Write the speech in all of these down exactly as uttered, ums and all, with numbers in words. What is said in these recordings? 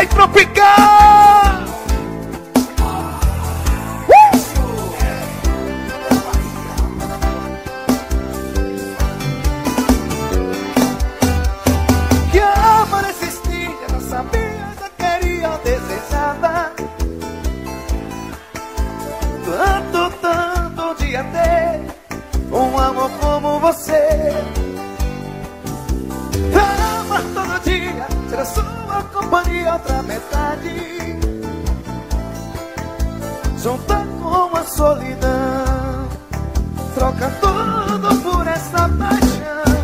vai tropicar! Que amor existia, não sabia, já queria, desejava. Tanto, tanto dia ter um amor como você. Amar todo dia, ser a sua companhia, outra metade. Juntar com a solidão, troca tudo por essa paixão.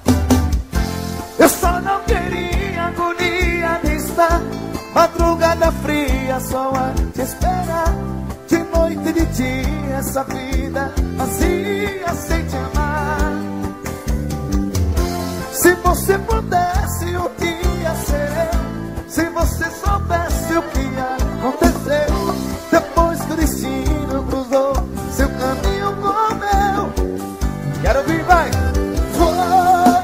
Eu só não queria agonia de estar madrugada fria só a te esperar. De noite e de dia essa vida vazia sem te amar. Se você pudesse um dia ser eu, se você soubesse o que aconteceu depois que o destino cruzou seu caminho com o meu. Quero ouvir, vai! Foi,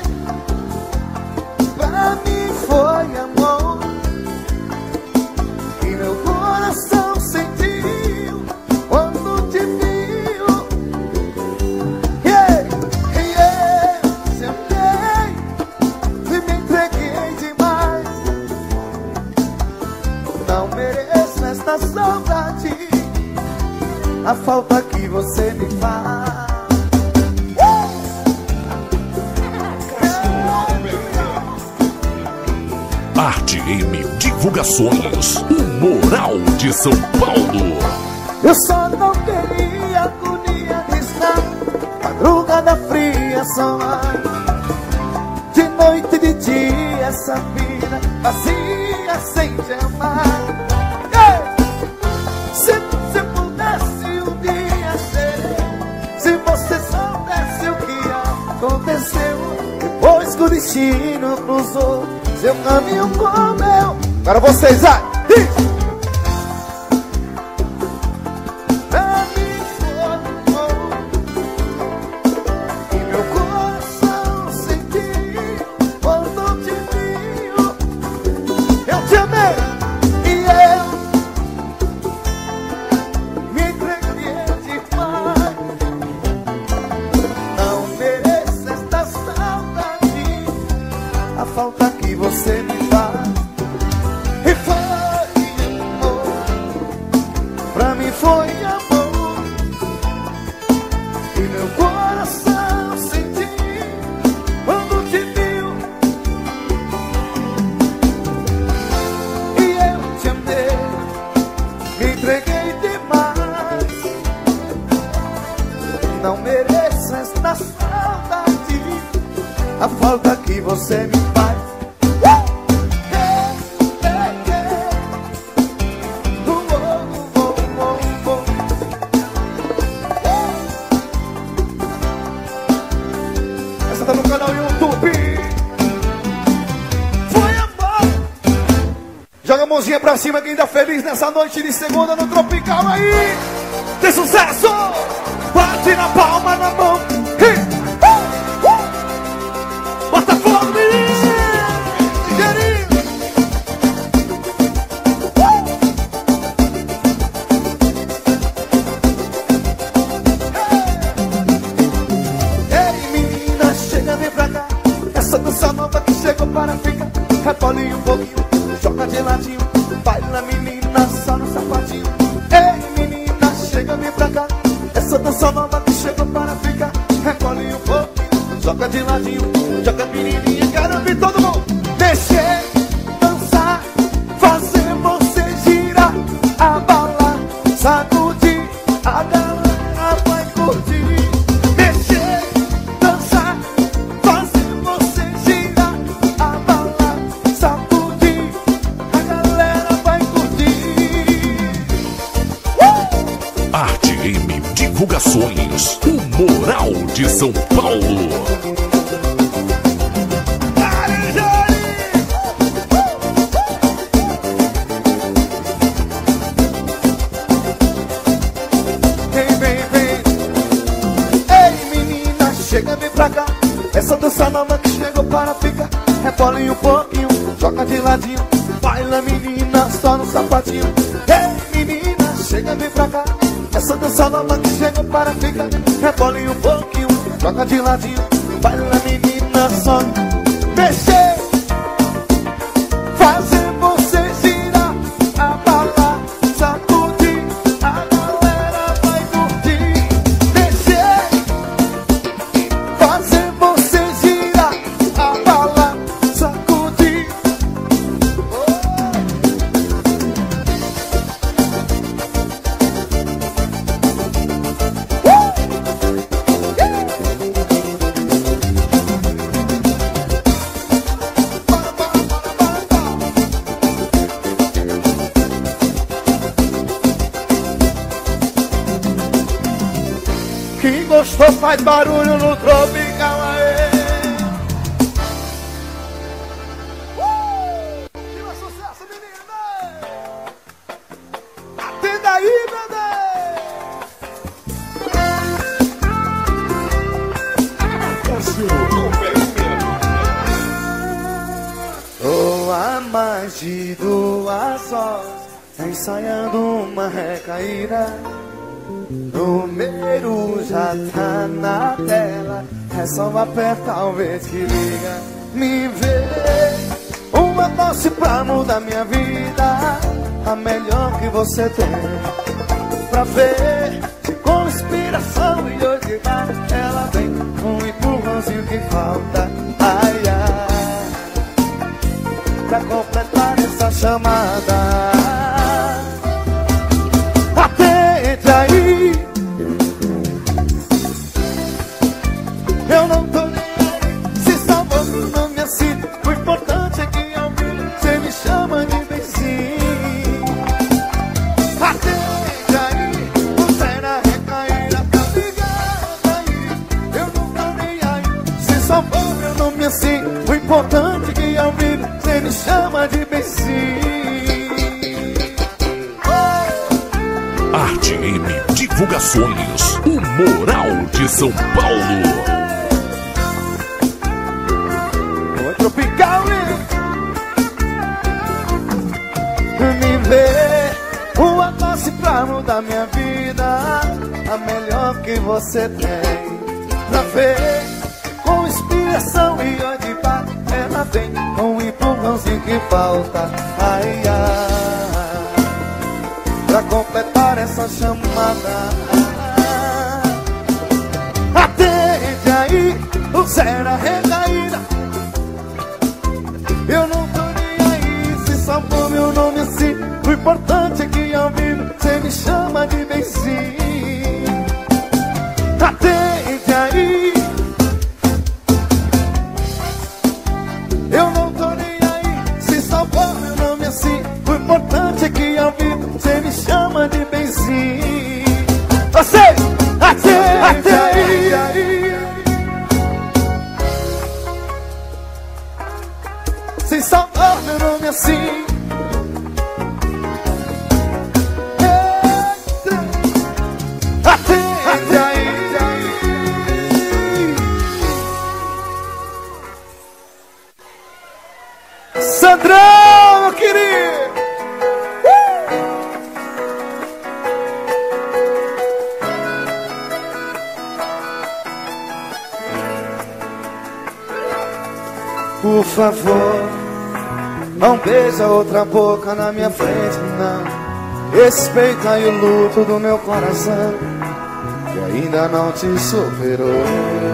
pra mim foi amor, e meu coração sentiu quando te viu. Yeah, yeah, se amei e me entreguei demais. Não mereço esta saudade, a falta que você me faz. Arte M Divulgações, o Moral de São Paulo. Eu só não queria agonia de estar madrugada fria só de noite e de dia essa vida vazia sem te amar. Yeah! Se você pudesse um dia ser eu, se você soubesse o que aconteceu depois que o destino cruzou seu caminho com o meu. Agora vocês, vai! Diz! Pra mim foi amor, e meu coração sentiu quando te viu. Eu te amei e eu me entreguei demais. Não mereço esta saudade, a falta que você me faz. E foi amor, pra mim foi amor, e meu coração sentiu quando te viu. E eu te amei, me entreguei demais. Não mereço esta saudade, a falta que você me faz. Essa tá no canal YouTube. Foi amor. Joga a mãozinha pra cima quem tá feliz nessa noite de segunda no Tropical aí. Tem sucesso! Bate na palma na mão. Bota fogo, menino! Ei, menina, chega, vem pra cá. Essa dança nova que chegou para ficar. Repole um pouquinho, joga de ladinho. Baila, menina, só no sapatinho. Ei, menina, chega, vem pra cá. Essa dança nova que chegou para ficar. Repole um pouquinho, joga de ladinho. Joga, menininha, quero ver todo mundo mexer, dançar, fazer você girar, abalar, sacudir, a galera vai curtir. Mexer, dançar, fazer você girar, abalar, sacudir, a galera vai curtir. uh! Arte M Divulgações, o Moral de São Paulo. Chega, vem pra cá. Essa dança nova que chegou para ficar. Repole um pouquinho, joga de ladinho. baila menina só no sapatinho. Ei menina, chega, vem pra cá. Essa dança nova que chegou para ficar. Rebole um pouquinho, joga de ladinho. Baila menina só. Deixei fazer você girar, abalar, sacudir. A galera vai curtir. Deixei fazer você girar, abalar, sacudir. Quem gostou faz barulho no Tropical, aê! Uh! Viva sucesso, menina! Atenda aí, bebê! Tô há mais de duas horas ensaiando uma recaída. Número já tá na tela, é só apertar o vez que liga. Me vê, uma dose pra mudar minha vida, a melhor que você tem. Pra ver, com inspiração e hoje vai, ela vem com um empurrãozinho que falta. Ai, ai, pra completar essa chamada. Atende aí, eu não tô nem aí, se salvou meu nome assim. O importante é que ao vivo você me chama de Benzinho. Atende aí, você na recaída, tá ligado aí. Eu não tô nem aí, se salvou meu nome assim. O importante é que ao vivo você me chama de Benzinho. Arte M Divulgações, o Moral de São Paulo. Oi, Tropical, me vê, uma dose pra mudar minha vida, a melhor que você tem. Pra ver, com inspiração e onde vai, ela vem com um empurrãozinho que falta. Ai, ai, pra completar essa chamada. Atende aí, o zero recaída. Eu não tô nem aí, se salvou meu nome assim. O importante é que ao vivo você me chama de Benzinho. Atende aí, eu não tô nem aí, se salvou meu nome assim. O importante é que ao vivo você me chama de Benzinho. Você, atende aí, aí. Se salvar meu nome assim. Atende aí, aí. Sandrão, meu querido. Por favor, não beija outra boca na minha frente, não. Respeita aí o luto do meu coração, que ainda não te superou.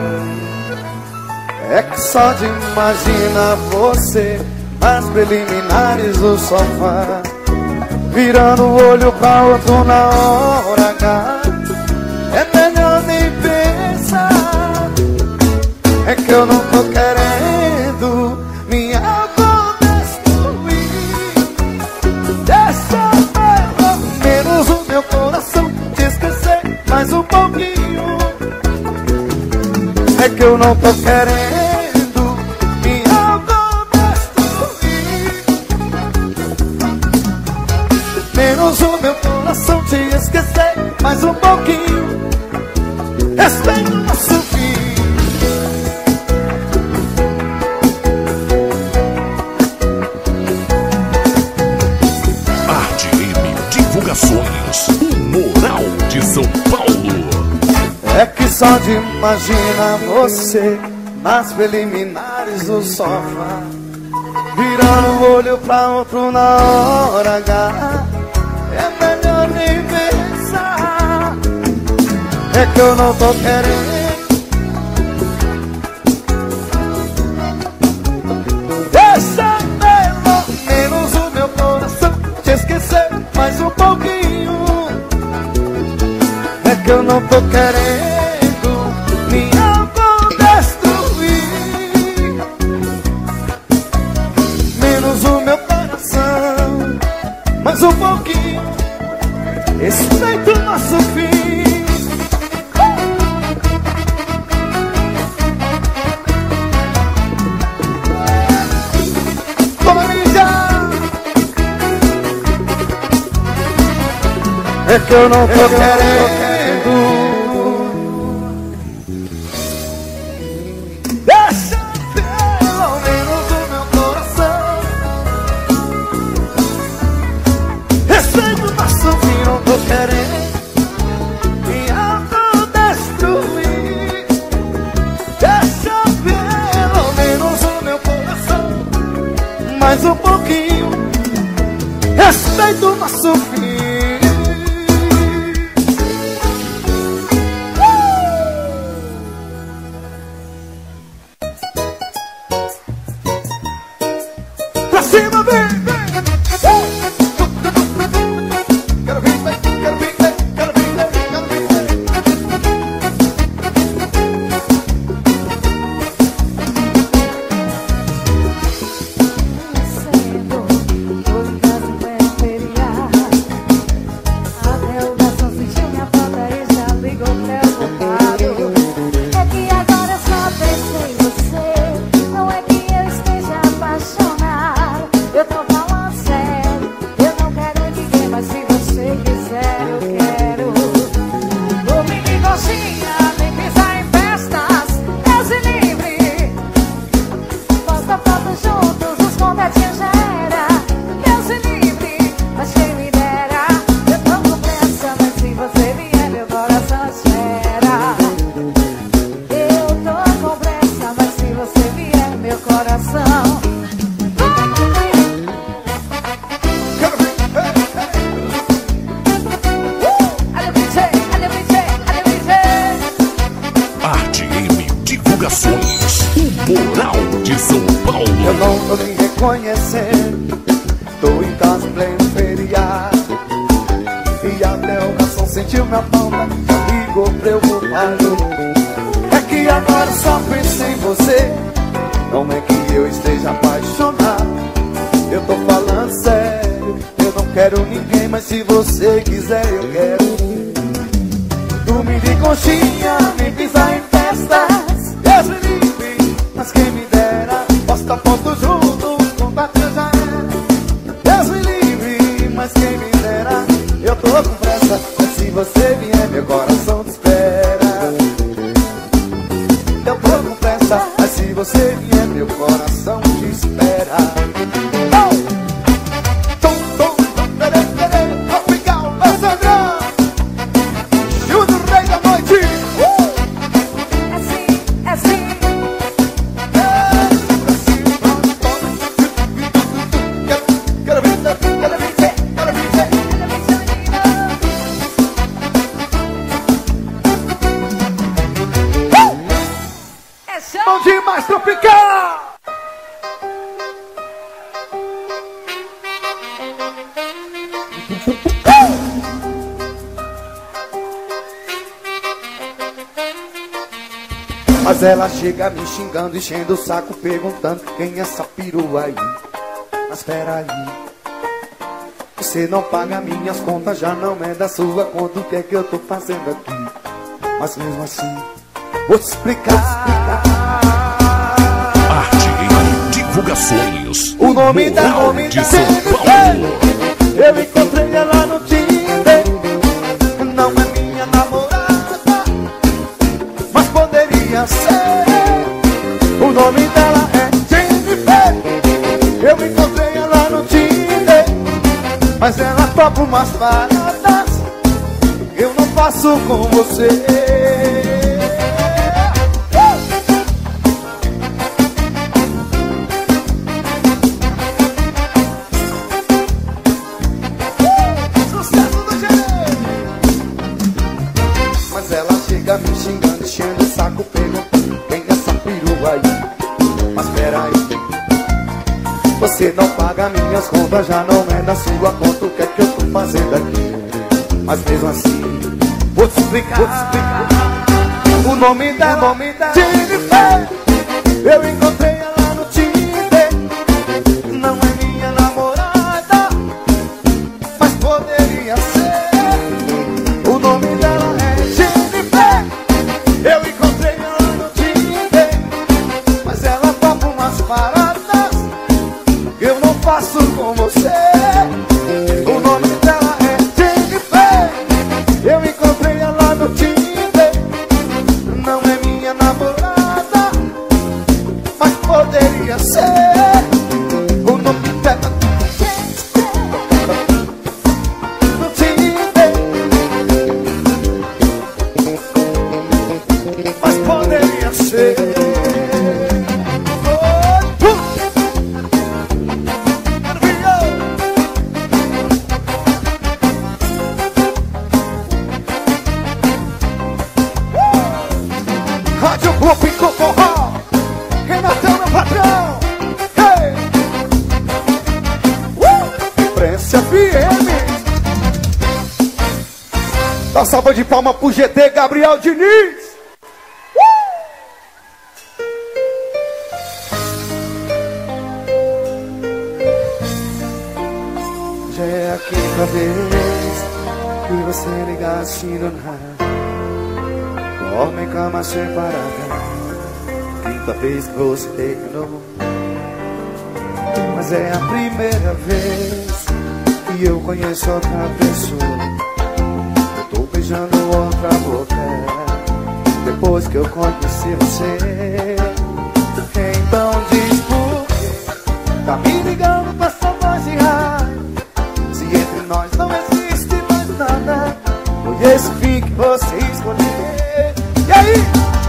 É que só de imaginar você, as preliminares do sofá, virando o olho pra outro na hora H, é melhor nem pensar. É que eu não tô querendo me autodestruir. Deixa pelo menos o meu coração te esquecer mais um pouquinho. É que eu não tô querendo me autodestruir. Menos o meu coração te esquecer mais um pouquinho. Respeita o nosso fim. Só de imaginar você nas preliminares do sofá, virando o olho pra outro na hora H. É melhor nem pensar, é que eu não tô querendo. Deixa pelo menos o meu coração te esquecer mais um pouquinho. É que eu não tô querendo me autodestruir. Menos o meu coração, mais um pouquinho. Respeita o nosso fim. Toma, ninja. É que eu não tô querendo. Deixa pelo menos o meu coração. Respeita o nosso fim, não tô querendo me autodestruir. Deixa pelo menos o meu coração mais um pouquinho. Respeita o nosso fim. Pra cima, vem, vem. Quero vir, vem, quero vir, vem, quero vir, vem, quero vir, vem. Até o garçom sentiu minha falta e já ligou preocupado. É que agora só pensei em você. Não é que eu esteja apaixonado, eu tô falando sério. Eu não quero ninguém, mas se você quiser eu quero. Dormir de coxinha, nem pisar em festas, Deus me livre. Posta foto juntos, os contatinhos já era. Deus me livre, mas quem me dera. Eu tô com pressa, mas se você vier meu coração espera. Eu tô com pressa, mas se você vier meu coração. Quero vir, vem, vem. Olha o D J, olha o D J, olha o D J. Arte M Divulgações, o Moral de São Paulo. Eu não tô nem reconhecendo. Tô em casa em pleno feriado. E até o garçom sentiu minha falta, já ligou preocupado. É que agora só penso em você. Não é que eu esteja apaixonado, eu tô falando sério. Eu não quero ninguém, mas se você quiser eu quero. Dormir de conchinha, nem pisar em festas, Deus me livre, mas quem me dera. Posta foto junto, contato já era. Deus me livre, mas quem me dera. Eu tô com pressa, mas se você vier meu coração te espera. Eu tô com pressa, mas se você vier meu coração te espera. Oh! Tom, tom, tom, pere, pere, tropical, Sandrão, Júnior, rei da noite. Uh! É assim, é assim. Quero vir, quero vir, quero vir, quero vir. É show. Bom dia, mais tropical. Mas ela chega me xingando, enchendo o saco, perguntando quem é essa perua aí. Mas peraí, você não paga minhas contas, já não é da sua conta. O que é que eu tô fazendo aqui? Mas mesmo assim, vou te explicar. Arte M Divulgações, O nome da Moral nome de da São Paulo. Eu encontrei ela no Tinder. Não é minha namorada, mas poderia ser. O nome dela é Jennifer. Eu encontrei ela no Tinder, mas ela topa umas paradas eu não faço com você. Você não paga minhas contas, já não é da sua conta. O que é que eu tô fazendo aqui? Mas mesmo assim, vou te explicar, vou te explicar. O nome dela, o nome dela, Jennifer. Eu encontrei ela no Tinder. Não é minha namorada, mas poderia ser. O nome dela é Jennifer. Eu encontrei ela no Tinder, mas ela topa umas paradas que eu não faço com você. O nome dela é Jennifer. Eu encontrei ela no Tinder. Não é minha namorada, mas poderia ser. O nome dela no Tinder, mas poderia ser. Rádio Clube Cocorró, Renatão, meu patrão. Hey! Uh! Imprensa F M. Dá salva de palma pro G T Gabriel Diniz. Uh! Já é a quinta vez que você liga assim do nada. Dorme em cama separada. Quinta vez que você terminou. Mas é a primeira vez que eu conheço outra pessoa. Eu tô beijando outra boca depois que eu conheci você. Então diz por quê tá me ligando com essa voz de raiva, se entre nós não existe mais nada. Foi esse fim que você escolheu. E aí?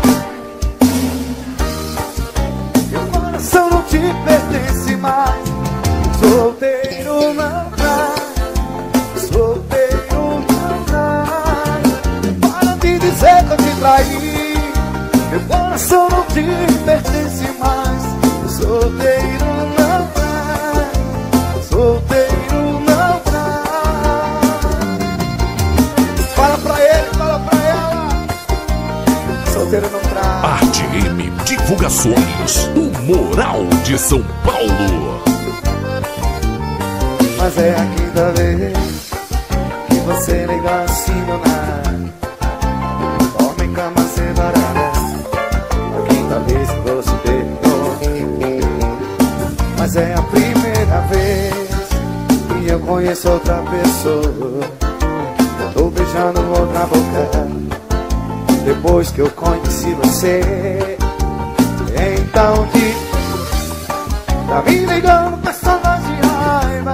Meu coração não te pertence mais. Solteiro não dá, solteiro não dá. Para de dizer que eu te traí. Meu coração não te pertence mais. Solteiro não dá, solteiro não dá. Fala pra ele, fala pra ela. Solteiro não traz. Arte M Divulgações, o Moral de São Paulo. Mas é a quinta vez que você liga assim do nada. Dorme em cama separada. A quinta vez que você terminou. Mas é a primeira vez que eu conheço outra pessoa. Eu tô beijando outra boca depois que eu conheci você. Então diz, tá me ligando com essa voz de raiva.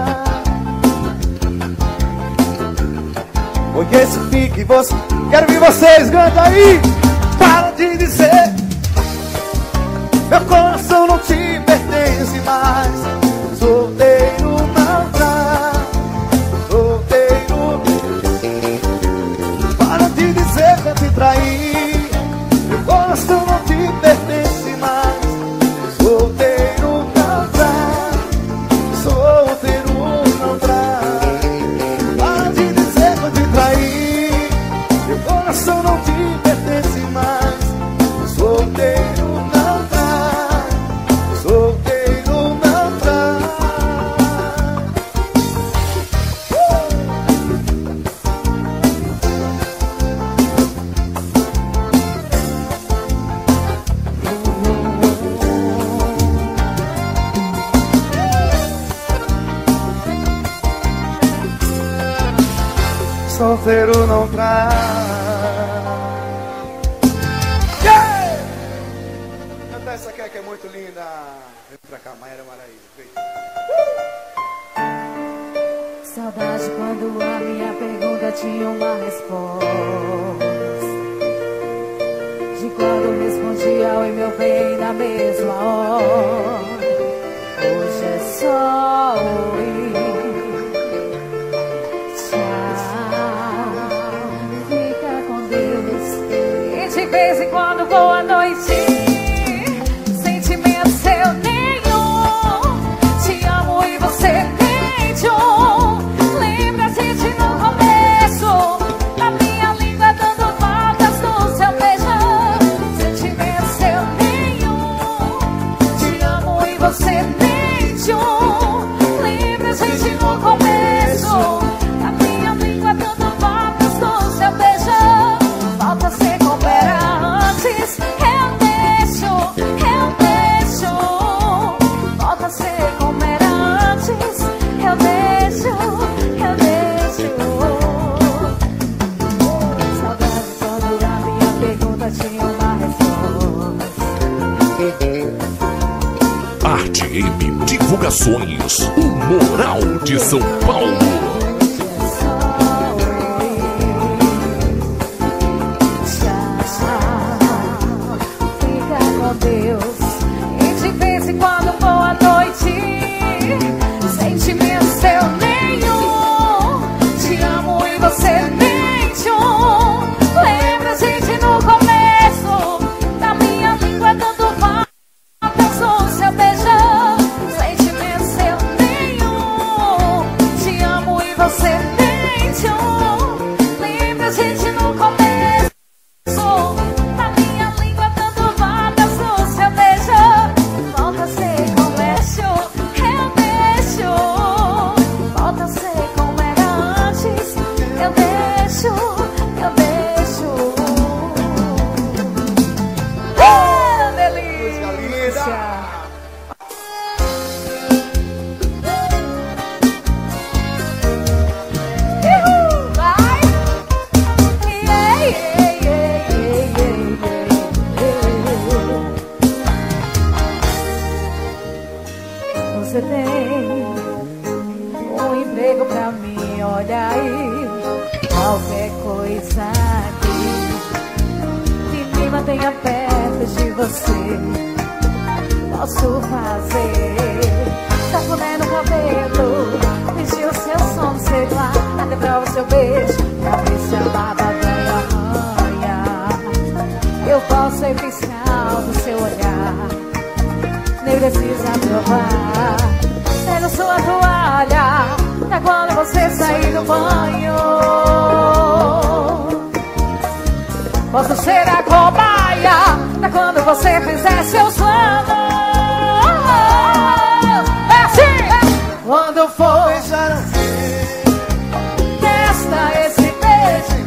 Foi esse pique você. Quero ver vocês, canta aí. Para de dizer, meu coração não te pertence mais. Solteiro não dá, solteiro. Para de dizer que eu te traí. Meu coração não te pertence mais. Solteiro não dá, solteiro não dá. Para de dizer que eu te traí. Meu coração não te pertence mais. Solteiro não dá, solteiro não dá. Solteiro não traz. Yeah! Canta essa aqui que é muito linda. Vem pra cá, Maíra Maraíza. Vem. Saudade quando a minha pergunta tinha uma resposta. De quando respondia oi meu bem na mesma hora. Hoje é só oi. De vez em quando boa noite. Sentimento seu nenhum. Te mente. Lembra a gente no começo. A minha língua dando voltas no seu beijo. Volta a ser como era antes. Eu deixo, eu deixo. Volta a ser como era antes. Eu deixo, eu deixo. Saudade quando a minha pergunta tinha uma resposta. Arte M Divulgações, o Moral de São Paulo. Fica com Deus. E de vez em quando boa noite. Sentimento seu nenhum. Te amo e você mente um. Lembra a gente no começo. Da minha língua dando voltas no seu beijo. Sentimento seu nenhum. Te amo e você mente um. Lembra a gente no começo. Da minha língua dando voltas no seu beijo. Volta a ser como deixo, eu deixo. Volta a ser como era antes. Eu deixo, eu deixo. Ah, delícia! Uhul, vai! Yeah, yeah, yeah, yeah, yeah. Você tem um emprego pra mim, olha aí. Qualquer coisa aqui que me mantenha perto de você, posso fazer. Sacudindo o cabelo, pedir o seu sono, sei lá, até provar o seu beijo, pra ver se a barba ganha arranha. Eu posso ser fiscal do seu olhar, nem precisa provar. Pega sua toalha, pra quando você sair do banho. Posso ser a cobaia, pra quando você fizer seus planos. É assim! Quando for Beijar assim, testa esse beijo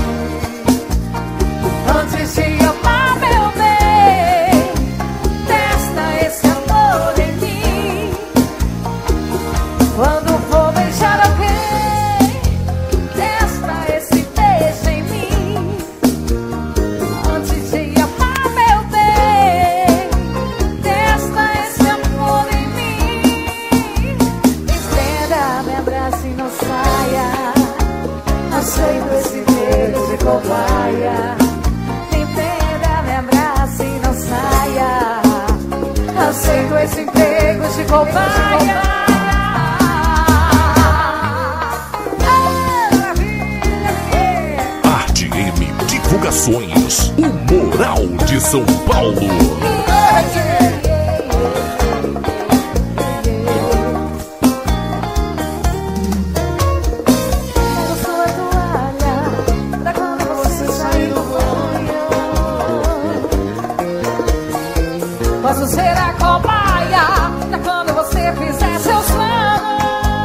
antes de amar, meu bem. Testa esse amor em mim. Quando for beijar alguém, testa esse beijo em mim. Antes de amar, meu bem. Testa esse amor em mim. Estenda, me abraça e não saia. Aceito esse beijo de cobaia. Entenda, me abraça e não saia. Aceito esse emprego de cobaia. Arte M Divulgações, o Moral de São Paulo. Pega sua toalha, pra quando você sair do banho. Posso ser a cobaia, pra quando você fizer seus planos.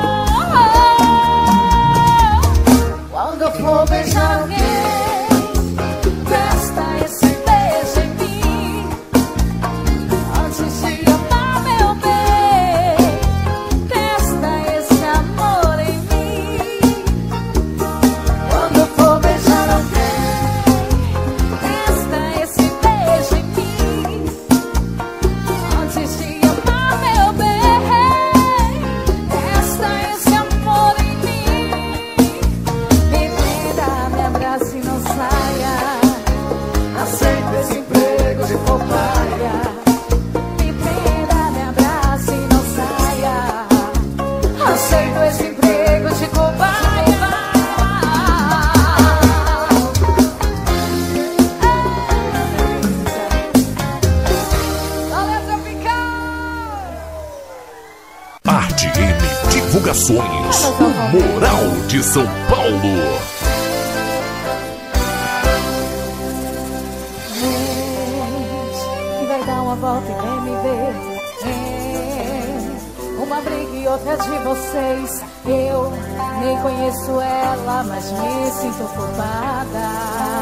Quando for beijar alguém, testa esse beijo em mim. Antes de amar, meu bem. Testa esse amor em mim. Quando for beijar alguém, testa esse beijo em mim. Antes de amar, meu bem. Testa esse amor em mim. Me prenda, me abraça e não saia. Aceito esse emprego de cobaia. Me prenda, me abraça e não saia. Aceito esse emprego de cobaia. Valeu, tropical! Arte M Divulgações, o Moral de São Paulo. E vai dar uma volta e vem me ver. É, o uma briga e outra de vocês. Eu nem conheço ela, mas me sinto culpada.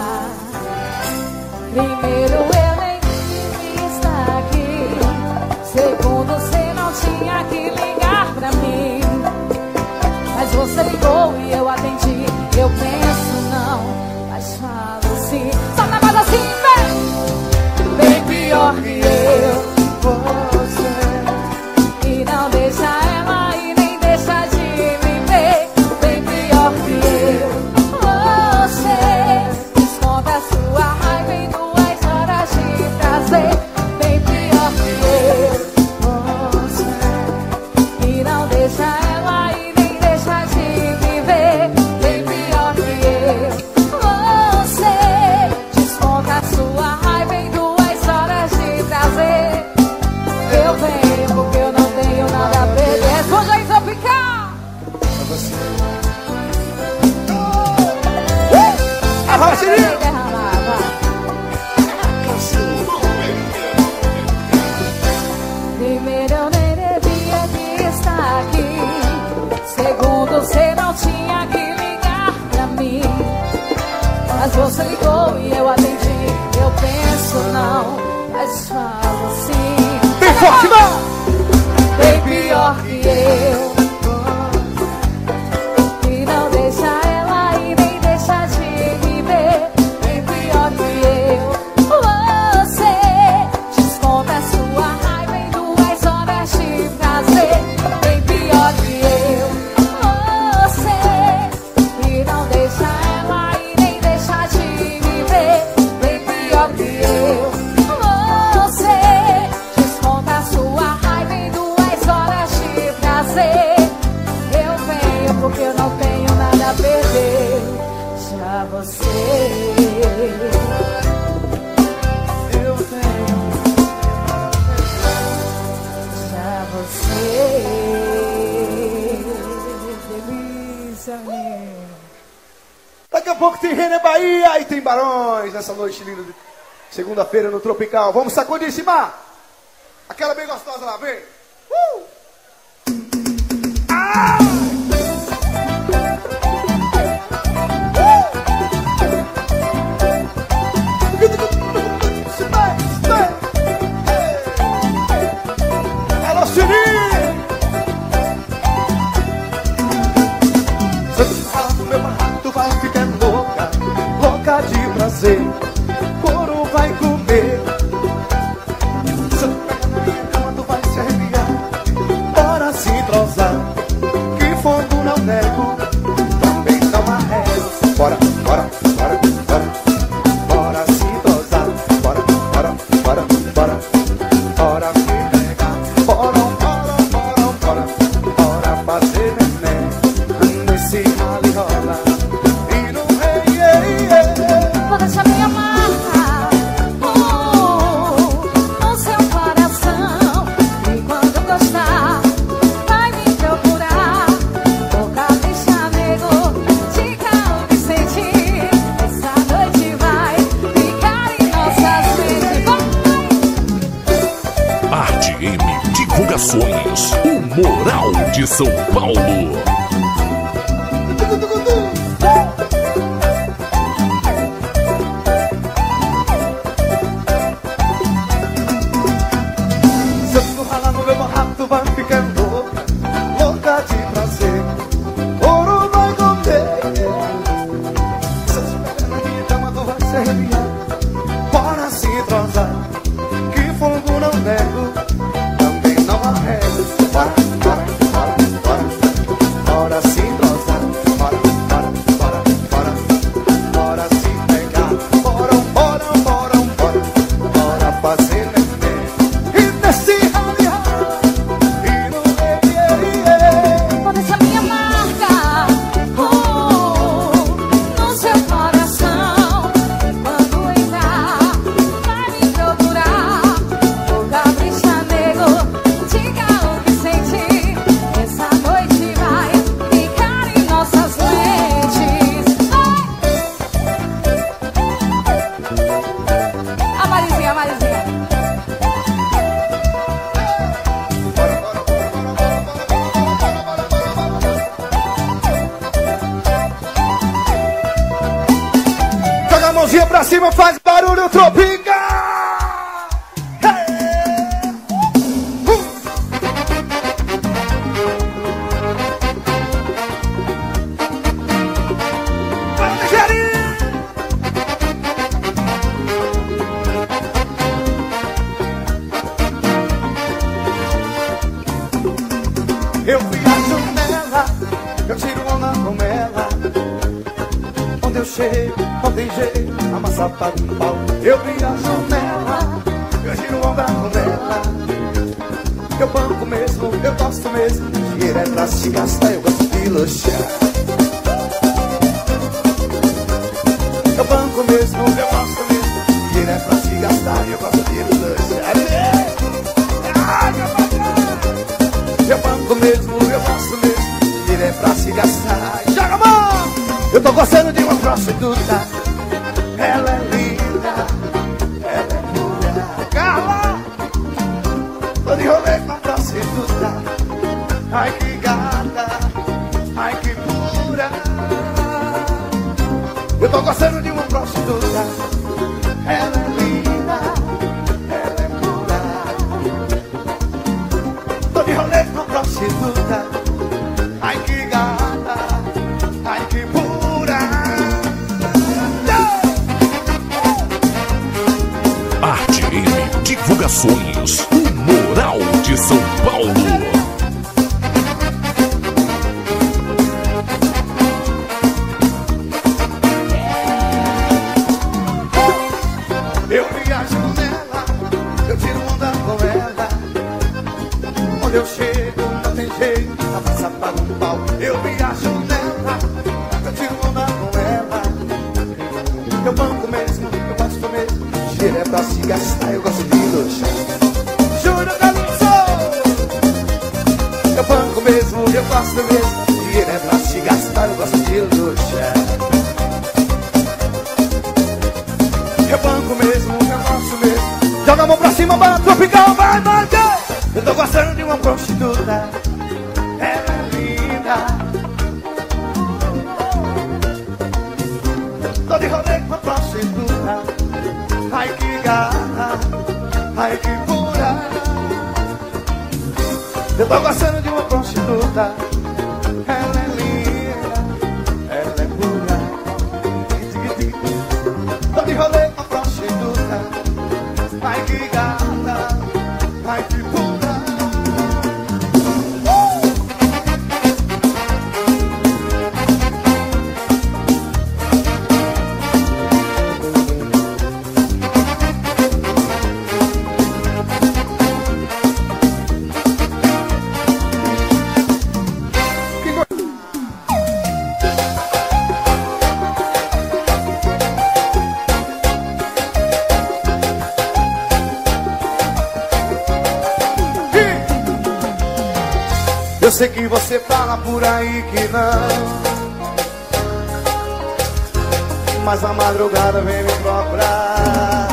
Primeiro eu nem queria estar aqui. Segundo, você não tinha que ligar pra mim. Mas você ligou e eu atendi. Eu penso não, mas falo sim. Só na voz assim, vem! Bem pior que eu, você. E não deixa ela e nem deixa de me ver. Bem pior que eu, você. Desconta a sua raiva em duas horas de prazer. Bem pior que eu, você. E não deixa ela e nem deixa de me ver. Bem pior que eu, você. Desconta a sua raiva em duas horas de prazer. Eu venho porque eu não tenho nada a perder. Responde aí, Tropical! Arroba, Sininho! Primeiro eu nem devia de estar aqui. Segundo, você não tinha que ligar pra mim. Mas você ligou e eu atendi. Eu penso não, mas falo sim. Bem forte, não! Bem pior que eu. E não deixa ela e nem deixa de me ver. Bem pior que eu. Você desconta a sua raiva em duas horas de prazer. Bem pior que eu. Você e não deixa ela e nem deixa de me ver. Bem pior que eu. Você desconta a sua raiva em duas horas de prazer. Eu venho porque eu não tenho nada a perder. Já você. Eu tenho. Já você. Delícia, menino. Daqui a pouco tem René Bahia e tem Barões nessa noite linda de segunda-feira no Tropical. Vamos sacudir, Simar! Aquela bem gostosa lá, vem! Uh! Ah! Alô, Sininho! Se eu te falar do meu barraco, tu vai ficar louca, louca de prazer. Couro vai comer. Se eu te pegar na minha cama, tu vai se arrepiar. Bora se entrosar, que fogo não nego. Também dá uma régua. Bora, bora, bora, bora. Bora se entrosar. Bora, bora, bora, bora. Bora se pegar. Bora, bora, bora, bora. Bora fazer neném nesse rally rola. E no rei, ei, ei. Vou deixar minha marca uh, no seu coração. E quando gostar, vai me procurar. Vou caprichar, nego, de calma e sentir. Essa noite vai ficar em nossas mentes. Vai! Arte M Divulgações, o Moral de São Paulo. Se eu tu ralar no meu barraco, tu vai ficar louca, louca de prazer. Ouro vai comer. Se eu te pegar na minha cama, tu vai se arrepiar. Bora se entrosar, que fogo não nego. Também não arrega. Bora, bora, bora, bora. pra cima, faz barulho tropical. Eu viajo nela, eu tiro onda com ela. Onde eu chego, não tem jeito, amassa para um pau. Eu viajo nela, eu tiro onda com ela. Eu banco mesmo, eu gosto mesmo. Dinheiro é pra se gastar, eu gosto de luxar. Eu banco mesmo, eu gosto mesmo. Dinheiro é pra se gastar, eu gosto de luxar. Ah, meu patrão! Eu banco mesmo, eu gosto mesmo. Dinheiro é pra se gastar. Joga a mão! Eu tô gostando de uma prostituta. Ela é linda, ela é pura. Carla! Tô de rolê com a prostituta. Ai que gata, ai que pura. Eu tô gostando de uma prostituta. Ela é linda, ela é pura. Tô de rolê com a prostituta. Ai que gata, ai que pura. Arte M Divulgações, o Moral de São Paulo. Eu viajo nela, eu tiro onda com ela. Onde eu chego, não tem jeito, a massa paga um pau. Eu viajo nela, eu tiro onda com ela. Eu banco mesmo, eu gosto mesmo. Dinheiro é pra se gastar, eu gosto de luxar. Juro, Calypso! Eu banco mesmo, eu gosto mesmo. Dinheiro é pra se gastar, eu gosto de luxar. Eu banco mesmo, eu gosto mesmo. Joga a mão pra cima, banda tropical, vai, vai, vai. Eu tô gostando de uma prostituta. Ela é linda. Tô de rolê com a prostituta. Ai que gata, ai que pura. Eu tô gostando de uma prostituta. Ela é linda, ela é pura. Tô de rolê com a prostituta. Ai que gata, ai que pura. Eu sei que você fala por aí que não, mas a madrugada vem me procurar.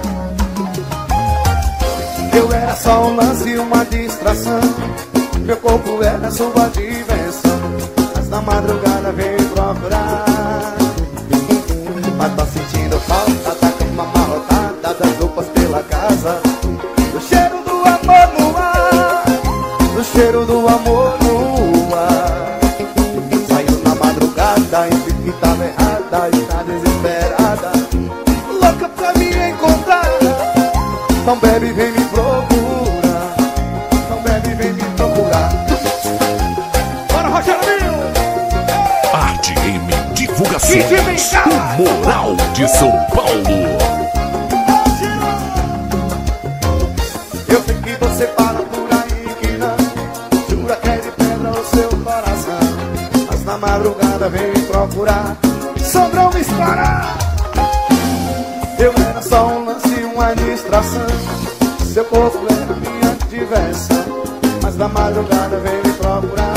Eu era só um lance e uma distração. Meu corpo era sua diversão, mas na madrugada vem me procurar. Mas tô sentindo falta da cama amarrotada, das roupas pela casa, do cheiro do amor no ar, do cheiro do amor no ar. Saiu na madrugada e vi que tava errada, está desesperada, louca pra me encontrar. Então bebe, vem me procurar. Então bebe, vem me procurar. Bora, Rogerinho! Arte M Divulgações, o Moral de São Paulo. Eu sei que você fala por aí que não, jura que é de pedra o seu coração, mas na madrugada vem me procurar. Sobrou me explorar. Eu era só um lance, uma distração. Seu corpo era minha diversão, mas na madrugada vem me procurar.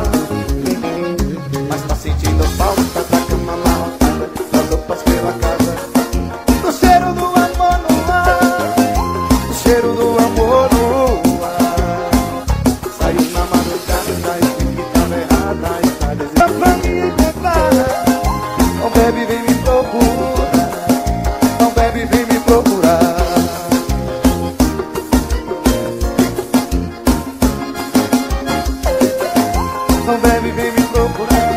Mas tá sentindo falta da cama amarrotada, das roupas pela casa, do cheiro do amor no ar, do cheiro do amor no ar. Saiu na madrugada e vi que tava errada, e tá desesperada pra me encontrar. Oh baby, vem me procurar. não bebe, vem me procurar.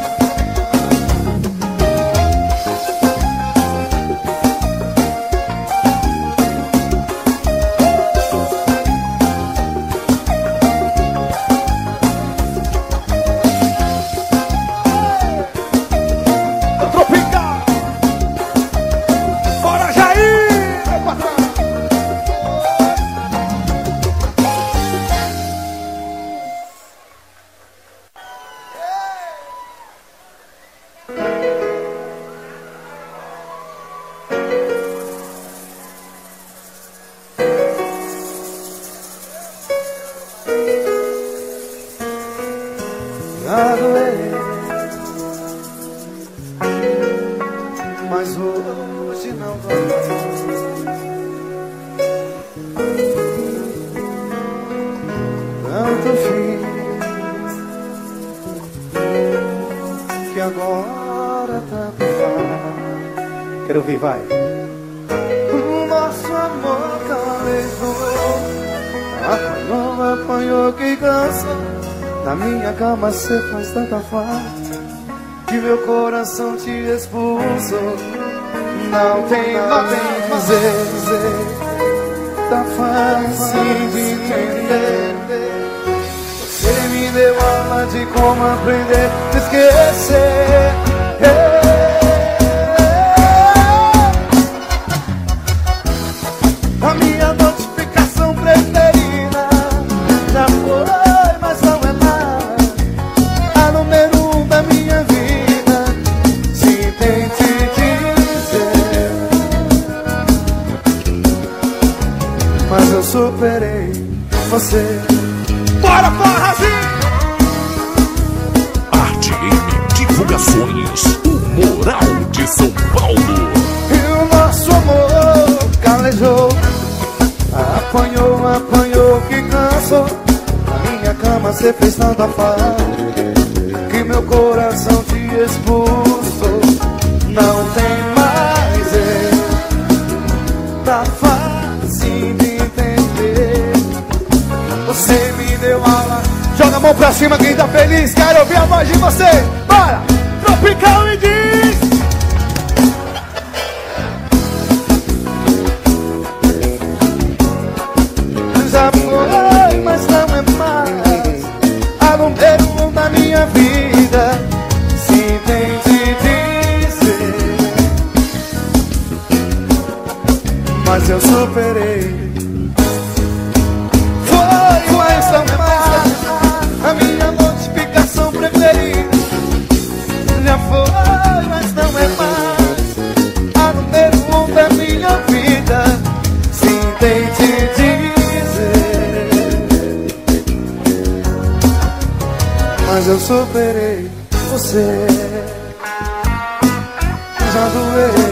Mas hoje não vai. Tanto fiz que agora tanto faz. Quero ouvir, vai. O nosso amor calejou, apanhou, apanhou que cansa. Na minha cama cê faz tanta falta que meu coração te expulsou. Não tem mais dizer, tá fácil de entender. Você me deu aula de como aprender a esquecer. A minha notificação preferida já foi, mas não é mais a número um da minha vida. Se tente dizer, mas eu superei você. Bora, Farrazinho! Arte M Divulgações, o Moral de São Paulo. E o nosso amor calejou, apanhou, apanhou que cansou. Na minha cama cê fez tanta falta que meu coração te expulsou. Não tem mais erro, tá fácil de entender. Você me deu aula. Joga a mão pra cima quem tá feliz. Quero ouvir a voz de vocês. Bora! Tropical e diz. Já foi, mas não é mais a número um da minha vida. Se tente dizer, mas eu superei. Foi, mas não é mais a minha notificação preferida. Já foi, mas não é mais a número um da minha vida. Se tente dizer, mas eu superei você. Já doeu.